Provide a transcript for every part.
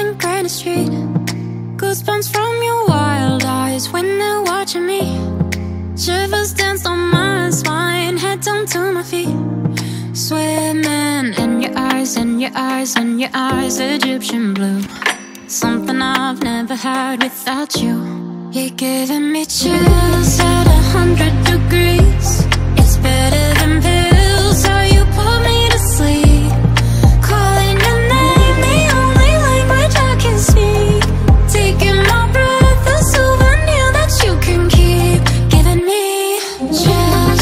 in Greenwich Street. Goosebumps from your wild eyes when they're watching me. Shivers danced on my spine, head down to my feet. Swimming in your eyes, in your eyes, in your eyes, Egyptian blue. Something I've never had without you. You're giving me chills at 100 degrees. It's better than pills, how you put me to sleep. Calling your name, the only language I can speak. Taking my breath, a souvenir that you can keep. Giving me chills.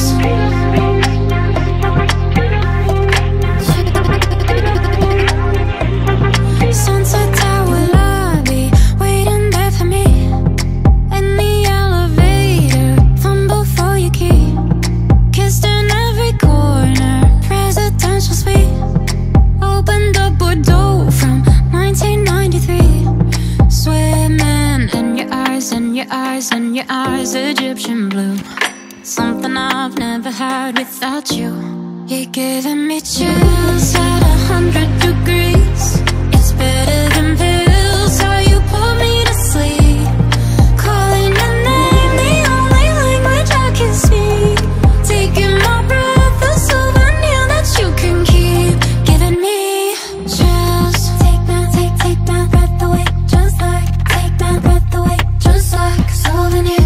Sunset Tower lobby, waiting there for me. In the elevator, fumble for your key. Kissed in every corner, presidential suite. Opened up Bordeaux from 1993. Swimming in your eyes, in your eyes, in your eyes, Egyptian blue. Something I've never had without you. You're giving me chills at 100 degrees. It's better than pills, how you put me to sleep. Calling your name, the only language I can speak. Taking my breath, a souvenir that you can keep. Giving me chills. Take my breath away, just like. Take my breath away, just like a souvenir.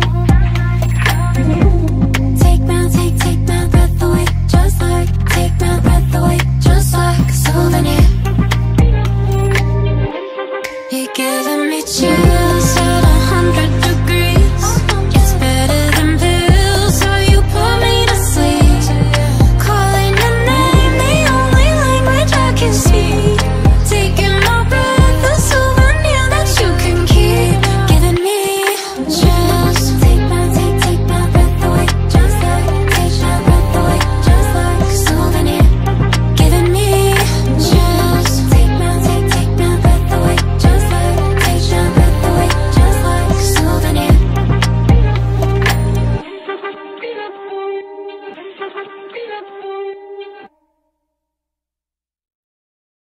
Take my breath away, just like. Take my breath away, just like a souvenir. You're giving me chills.